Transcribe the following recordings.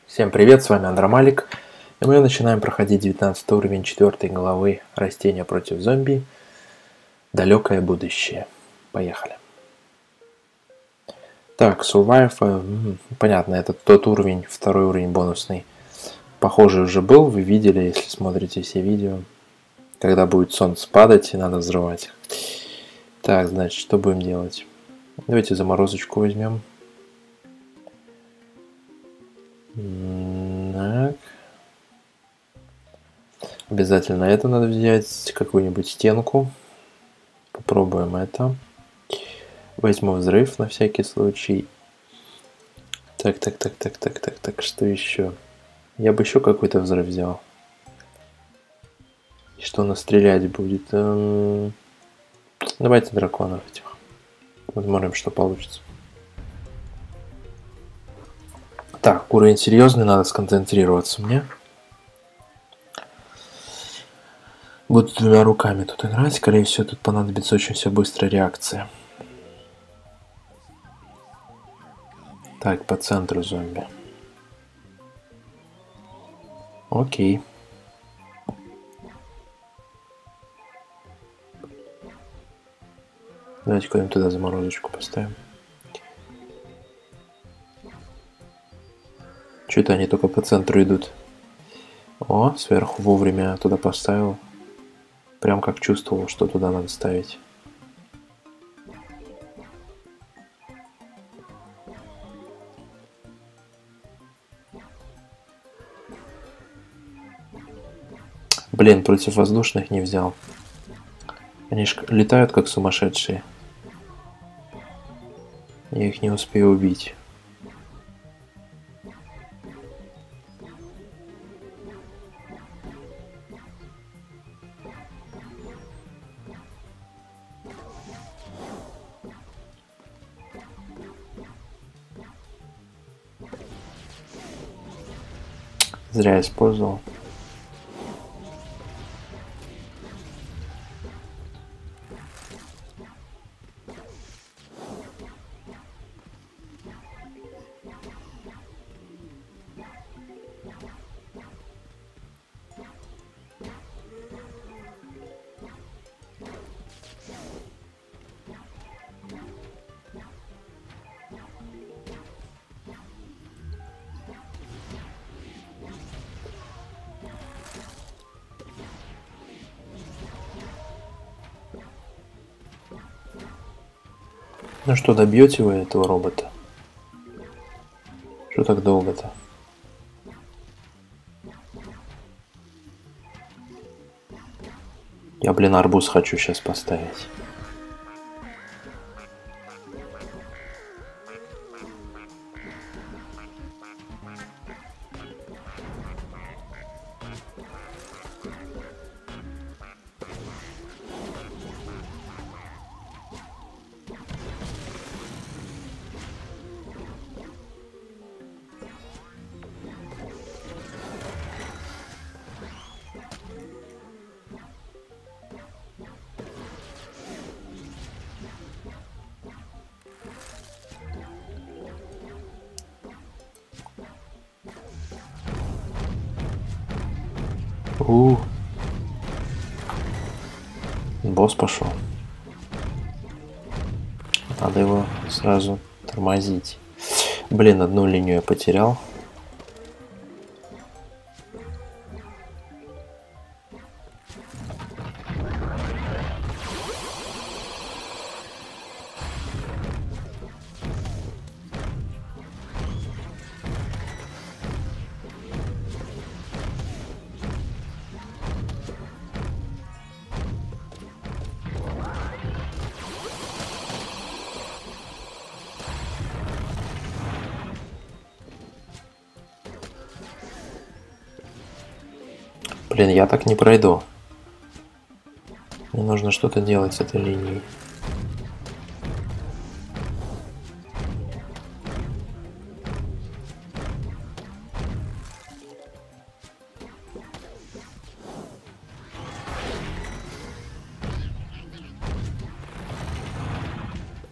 Всем привет, с вами Андромалик, и мы начинаем проходить 19 уровень 4 главы «Растения против зомби. Далекое будущее». Поехали. Так, Survive, понятно, это тот уровень, второй уровень бонусный. Похоже уже был, вы видели, если смотрите все видео. Когда будет солнце падать и надо взрывать. Так, значит, что будем делать? Давайте заморозочку возьмем. Так. Обязательно это надо взять, какую-нибудь стенку. Попробуем это. Возьму взрыв на всякий случай. Так, что еще? Я бы еще какой-то взрыв взял. И что у нас стрелять будет? Давайте драконов этих. Посмотрим, что получится. Так, уровень серьезный, надо сконцентрироваться мне. Буду двумя руками тут играть. Скорее всего, тут понадобится очень все быстрая реакция. Так, по центру зомби. Окей. Давайте куда-нибудь туда заморозочку поставим. Что-то они только по центру идут. О, сверху вовремя туда поставил. Прям как чувствовал, что туда надо ставить. Блин, против воздушных не взял. Они ж летают как сумасшедшие. Я их не успею убить. Зря использовал. Ну что, добьете вы этого робота? Что так долго-то? Я, блин, арбуз хочу сейчас поставить. Босс пошел. Надо его сразу тормозить. Блин, одну линию я потерял. Блин, я так не пройду. Мне нужно что-то делать с этой линией.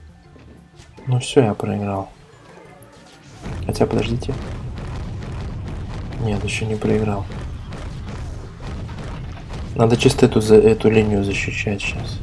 Ну все, я проиграл. Хотя, подождите. Нет, еще не проиграл. Надо чисто эту линию защищать сейчас.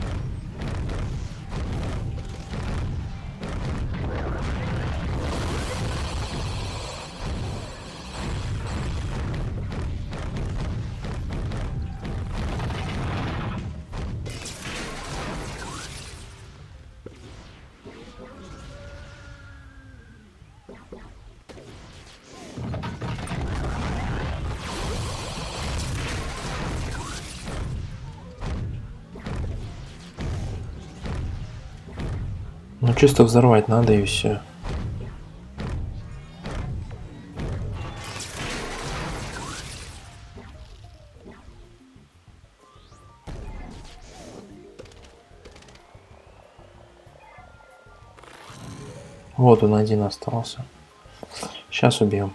Ну чисто взорвать надо и все. Вот он один остался. Сейчас убьем.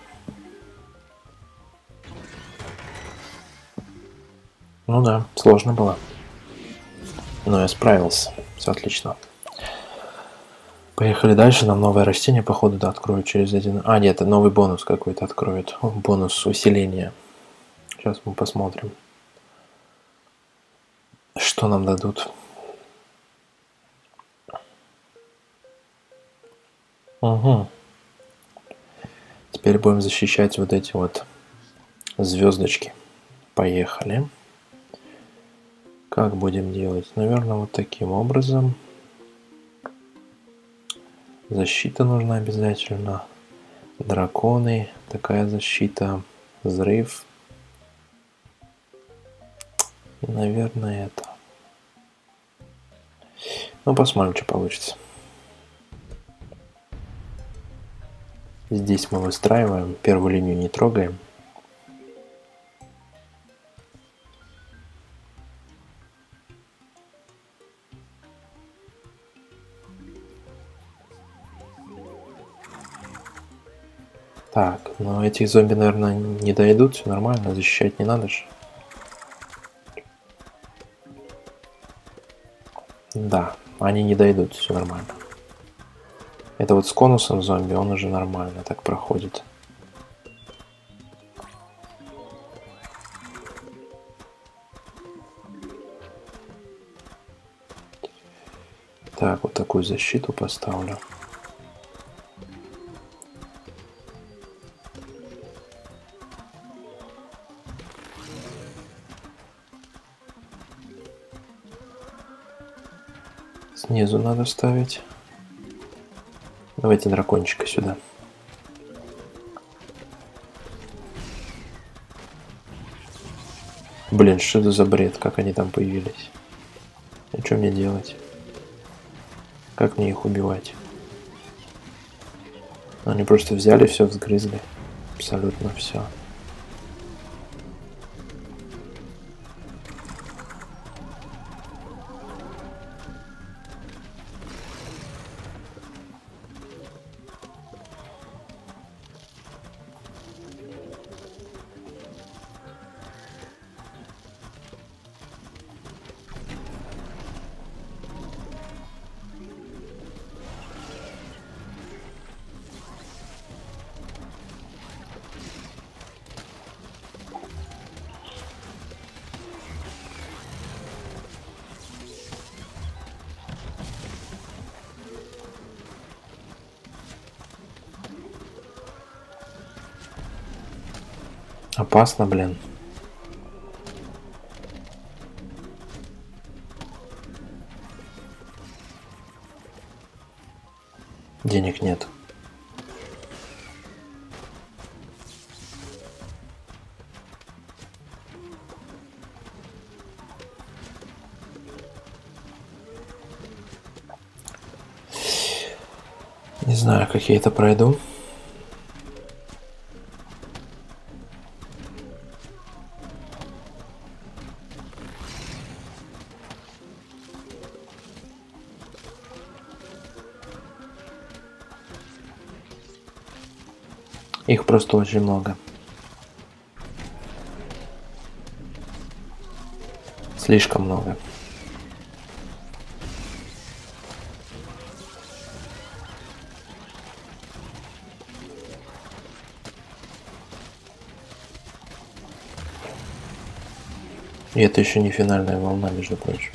Ну да, сложно было. Но я справился. Все отлично. Поехали дальше. Нам новое растение, походу, да, откроют через один... А, нет, это новый бонус какой-то откроют. Бонус усиления. Сейчас мы посмотрим, что нам дадут. Угу. Теперь будем защищать вот эти вот звездочки. Поехали. Как будем делать? Наверное, вот таким образом. Защита нужна обязательно. Драконы. Такая защита. Взрыв. И, наверное, это. Ну, посмотрим, что получится. Здесь мы выстраиваем. Первую линию не трогаем. Так, но эти зомби, наверное, не дойдут, все нормально, защищать не надо же. Да, они не дойдут, все нормально. Это вот с конусом зомби, он уже нормально так проходит. Так, вот такую защиту поставлю. Снизу надо ставить. Давайте дракончика сюда. Блин, что это за бред? Как они там появились? И что мне делать? Как мне их убивать? Они просто взяли все, взгрызли. Абсолютно все. Опасно, блин. Денег нет. Не знаю, как я это пройду. Их просто очень много. Слишком много. И это еще не финальная волна, между прочим.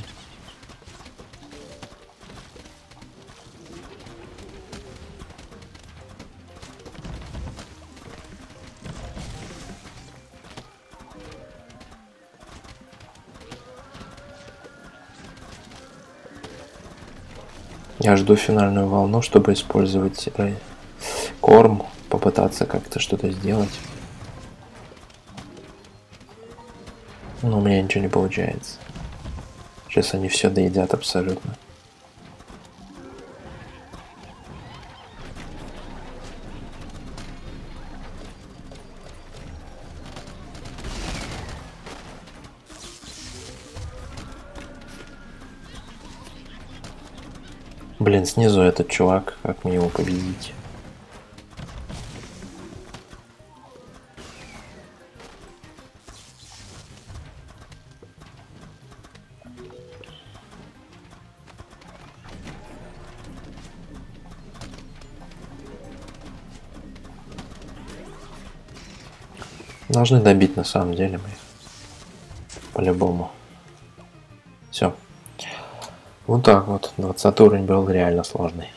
Я жду финальную волну, чтобы использовать корм, попытаться как-то что-то сделать. Но у меня ничего не получается. Сейчас они все доедят абсолютно. Блин, снизу этот чувак, как мне его победить? Должны добить на самом деле мы. По-любому. Все. Вот так вот. 20 уровень был реально сложный.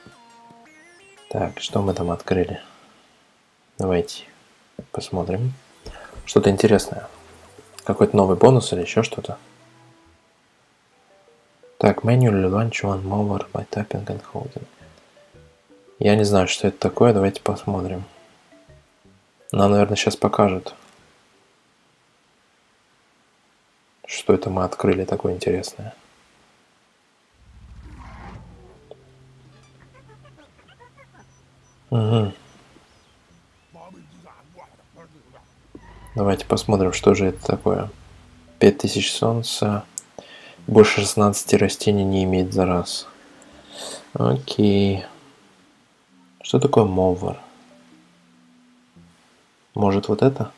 Так, что мы там открыли? Давайте посмотрим. Что-то интересное. Какой-то новый бонус или еще что-то? Так, manually launch one mower by tapping and holding. Я не знаю, что это такое. Давайте посмотрим. Нам, наверное, сейчас покажут. Что это мы открыли такое интересное. Угу. Давайте посмотрим, что же это такое. 5000 солнца. Больше 16 растений не имеет за раз. Окей. Что такое мовер? Может вот это?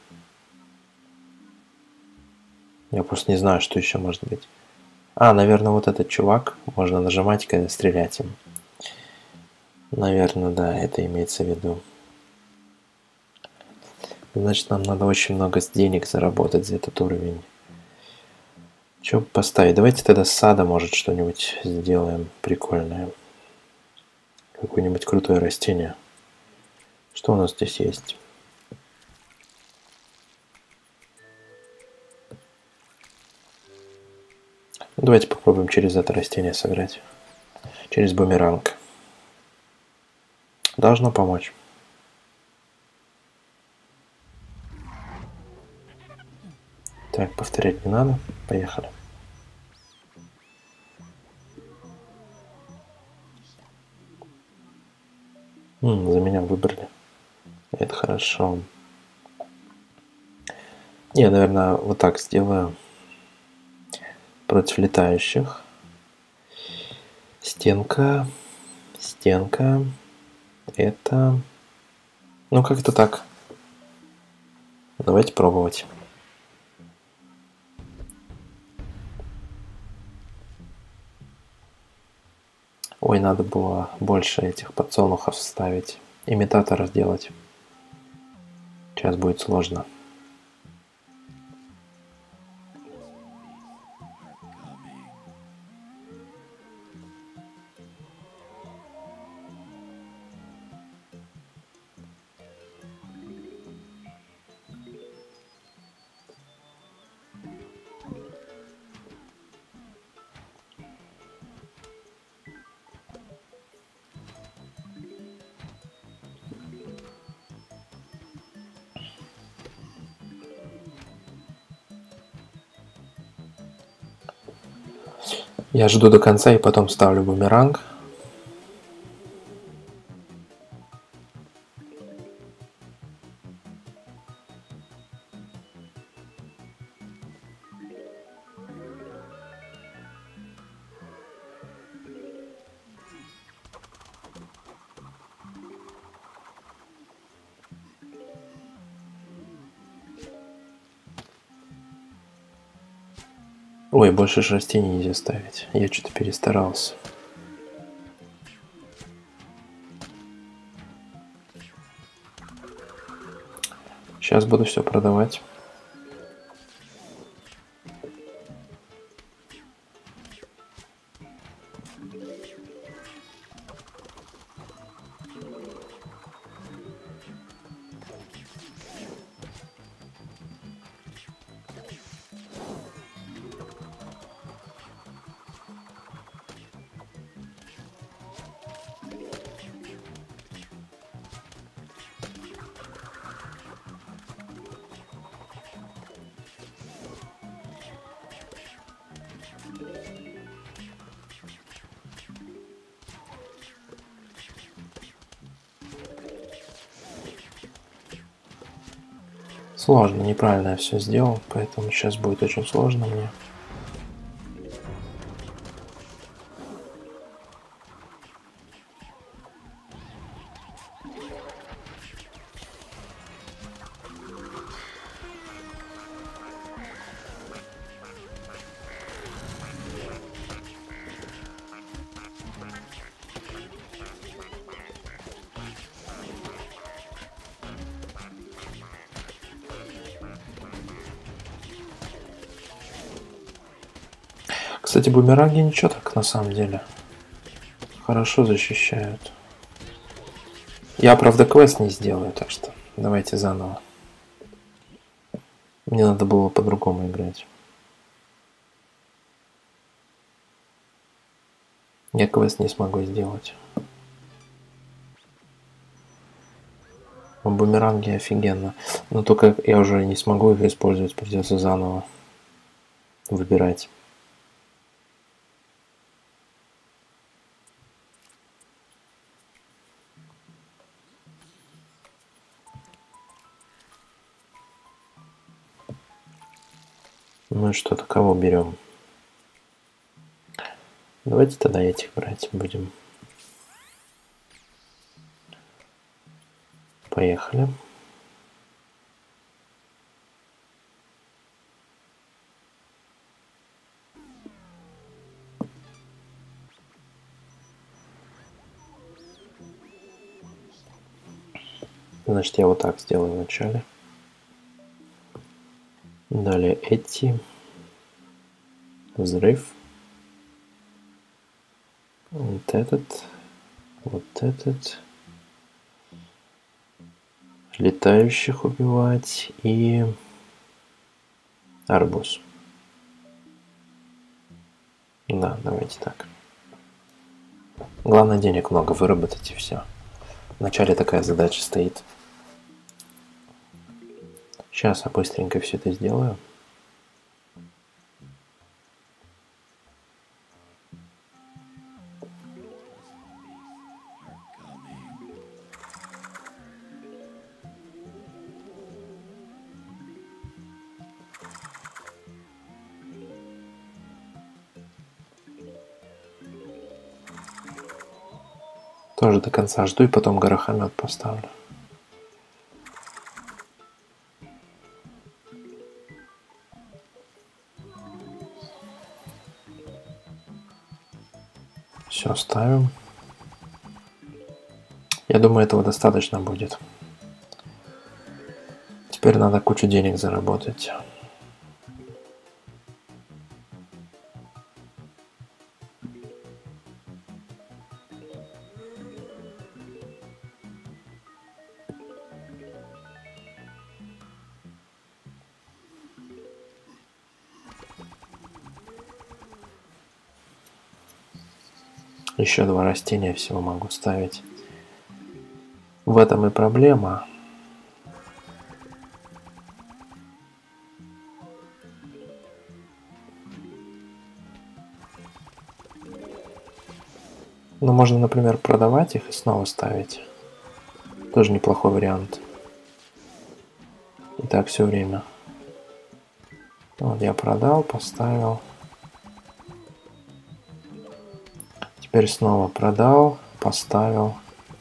Я просто не знаю, что еще может быть. А, наверное, вот этот чувак. Можно нажимать, когда стрелять им. Наверное, да, это имеется в виду. Значит, нам надо очень много денег заработать за этот уровень. Что поставить? Давайте тогда с сада, может, что-нибудь сделаем прикольное. Какое-нибудь крутое растение. Что у нас здесь есть? Давайте попробуем через это растение сыграть. Через бумеранг. Должно помочь. Так, повторять не надо. Поехали. За меня выбрали. Это хорошо. Я, наверное, вот так сделаю. Против летающих. Стенка. Стенка. Это... Ну, как-то так. Давайте пробовать. Ой, надо было больше этих подсолнухов вставить. Имитатора сделать. Сейчас будет сложно. Я жду до конца и потом ставлю бумеранг. Ой, больше же растений нельзя ставить. Я что-то перестарался. Сейчас буду все продавать. Сложно, неправильно я все сделал, поэтому сейчас будет очень сложно мне. Кстати, бумеранги ничего так на самом деле. Хорошо защищают. Я, правда, квест не сделаю, так что давайте заново. Мне надо было по-другому играть. Я квест не смогу сделать. Бумеранги офигенно. Но только я уже не смогу их использовать, придется заново выбирать. Ну и что-то кого берем? Давайте тогда этих брать будем. Поехали. Значит, я вот так сделаю вначале. Далее эти. Взрыв. Вот этот. Вот этот. Летающих убивать. И арбуз. Да, давайте так. Главное, денег много выработать и все. Вначале такая задача стоит. Сейчас я быстренько все это сделаю. Тоже до конца жду и потом горохомет поставлю. Все, ставим. Я думаю, этого достаточно будет. Теперь надо кучу денег заработать. Еще 2 растения всего могу ставить. В этом и проблема. Но можно, например, продавать их и снова ставить. Тоже неплохой вариант. И так все время. Вот я продал, поставил. Теперь снова продал, поставил.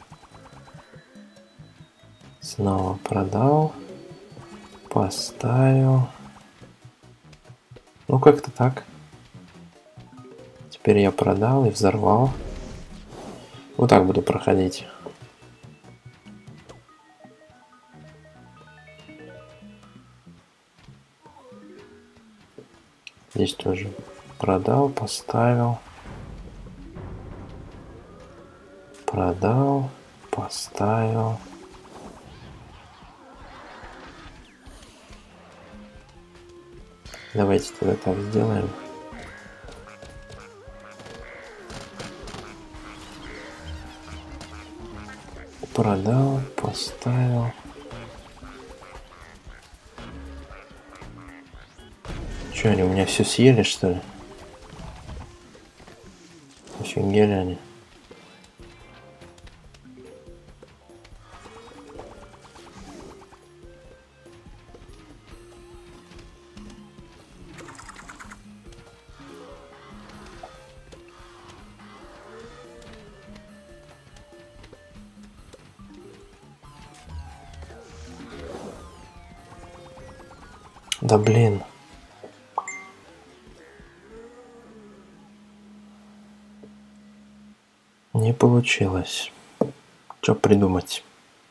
Снова продал, поставил. Ну, как-то так. Теперь я продал и взорвал. Вот так буду проходить. Здесь тоже продал, поставил. Продал, поставил. Давайте тогда так сделаем. Продал, поставил. Что, они у меня все съели, что ли? Офигели они. Да блин. Не получилось. Что придумать?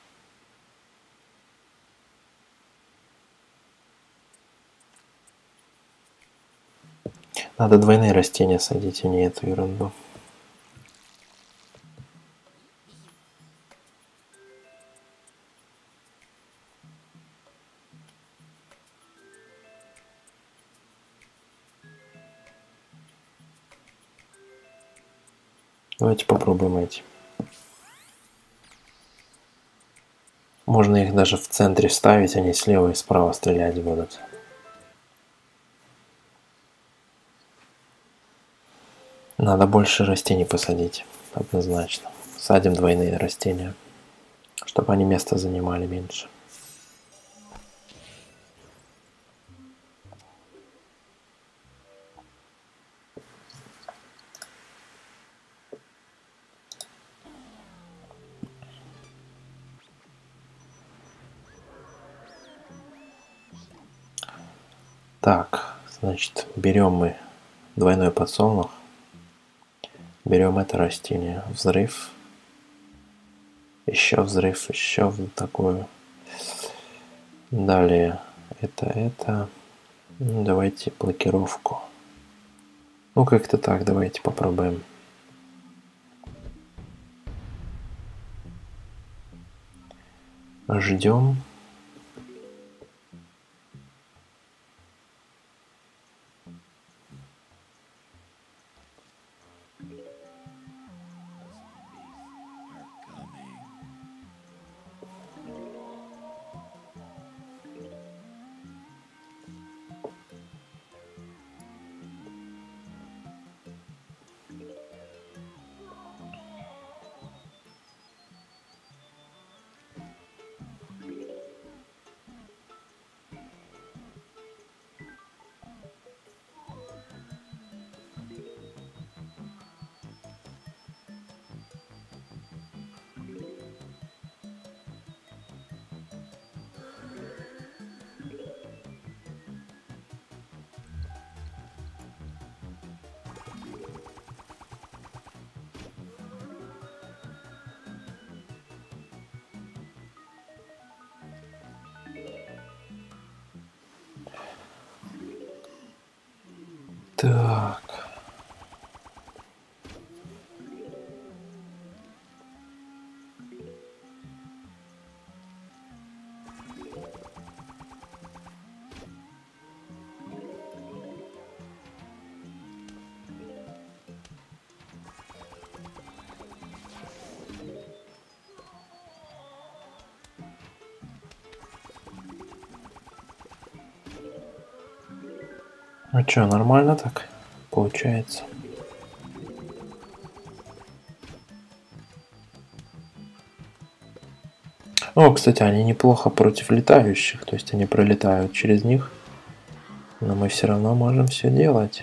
Надо двойные растения садить, а не эту ерунду. Давайте попробуем эти. Можно их даже в центре ставить, они слева и справа стрелять будут. Надо больше растений посадить, однозначно. Садим двойные растения, чтобы они место занимали меньше. Так, значит, берем мы двойной подсолнух, берем это растение, взрыв, еще в такую. Далее это. Ну, давайте блокировку. Ну, как-то так, давайте попробуем. Ждем. Так. Ну что, нормально так получается? О, кстати, они неплохо против летающих, то есть они пролетают через них, но мы все равно можем все делать.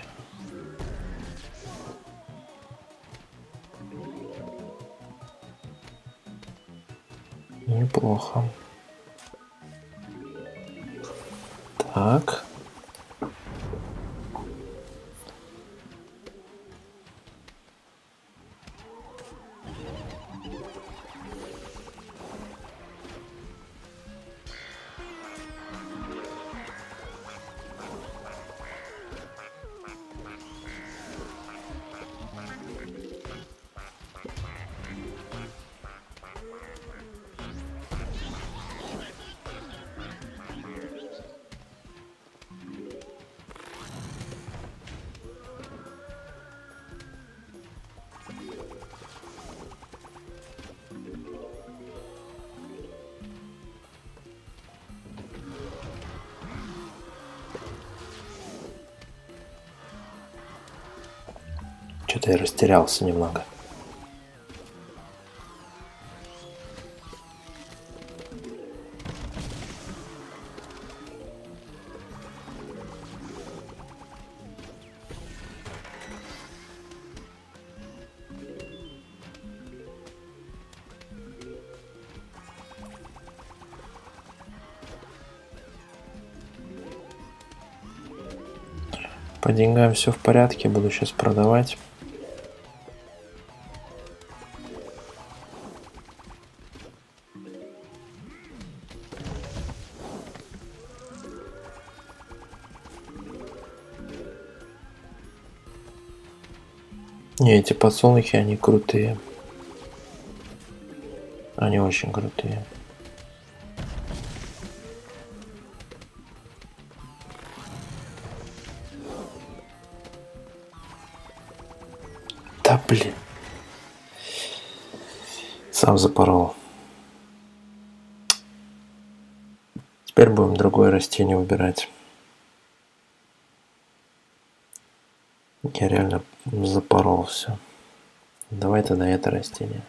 Неплохо. Так. Что-то я растерялся немного. По деньгам все в порядке, буду сейчас продавать. Не, эти подсолнухи, они крутые. Они очень крутые. Да блин. Сам запорол. Теперь будем другое растение выбирать. Я реально запорол все. Давай тогда это растение.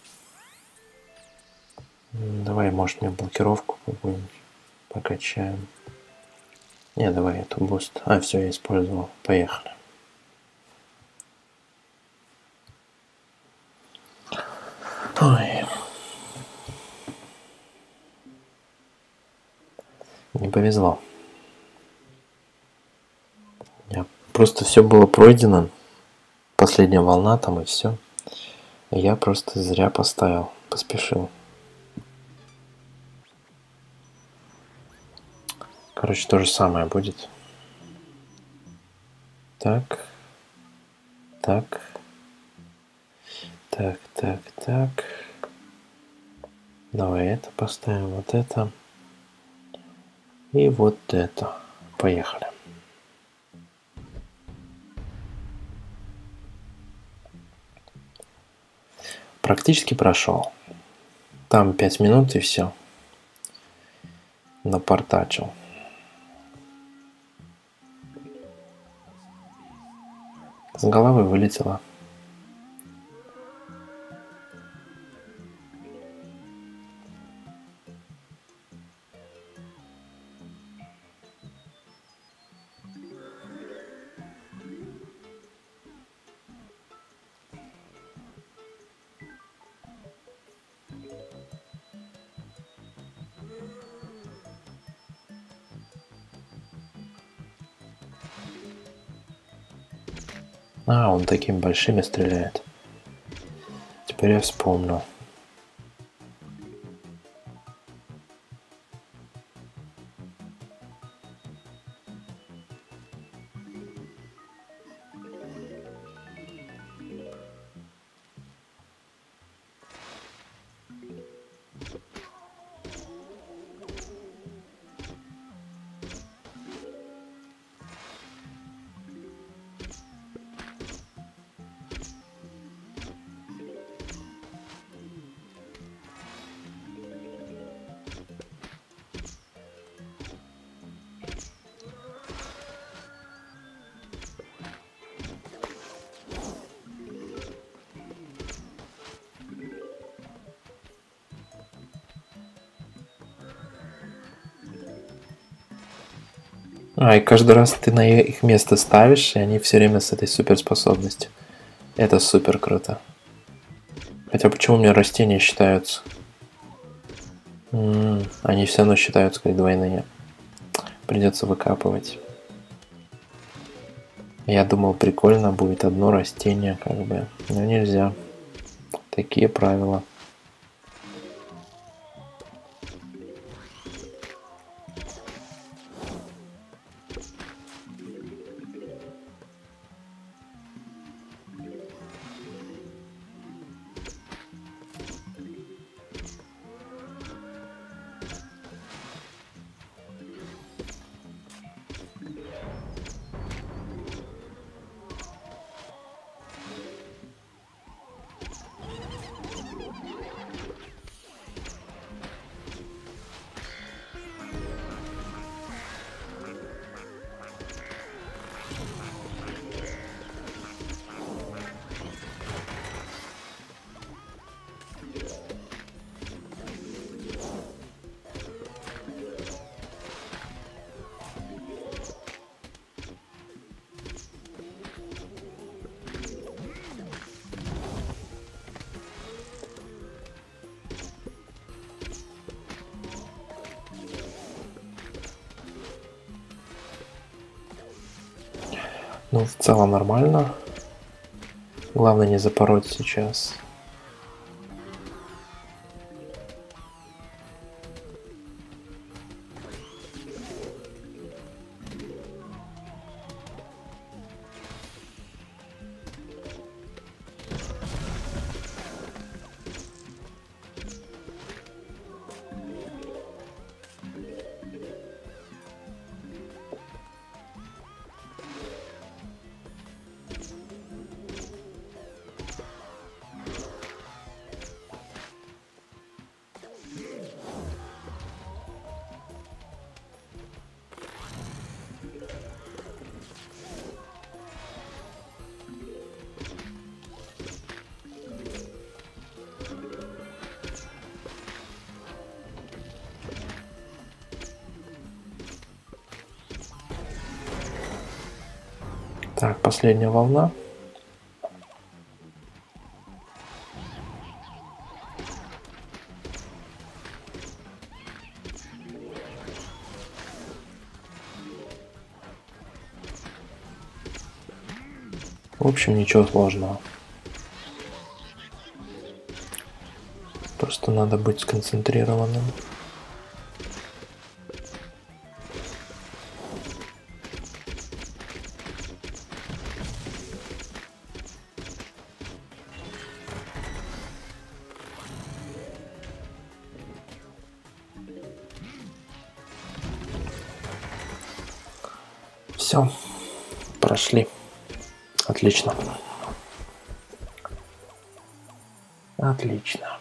Давай, может, мне блокировку какую-нибудь покачаем. Не, давай эту буст. А, все, я использовал. Поехали. Ой. Не повезло. Просто все было пройдено. Последняя волна там и все. Я просто зря поставил. Поспешил. Короче, то же самое будет. Так. Так. Так, так, так. Давай это поставим, вот это. И вот это. Поехали. Практически прошел. Там 5 минут и все. Напортачил. С головы вылетело. А, он такими большими стреляет. Теперь я вспомнил. А, и каждый раз ты на их место ставишь, и они все время с этой суперспособностью. Это супер круто. Хотя почему у меня растения считаются? Они все равно считаются как двойные. Придется выкапывать. Я думал, прикольно будет одно растение, как бы. Но нельзя. Такие правила. Ну, в целом нормально. Главное не запороть сейчас. Так, последняя волна. В общем, ничего сложного. Просто надо быть сконцентрированным. Все, прошли. Отлично. Отлично.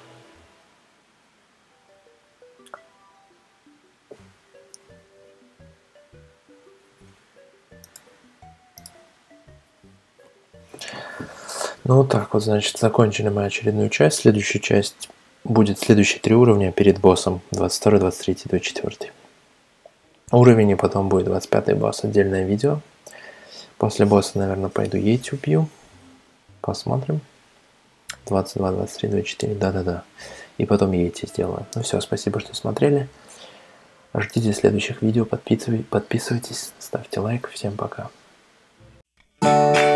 Ну вот так вот, значит, закончили мы очередную часть. Следующая часть будет следующие 3 уровня перед боссом. 22, 23, 24. Уровень, и потом будет 25-й босс. Отдельное видео. После босса, наверное, пойду яйцо пью. Посмотрим. 22, 23, 24. Да-да-да. И потом яйца сделаю. Ну все, спасибо, что смотрели. Ждите следующих видео. Подписывайтесь, ставьте лайк. Всем пока.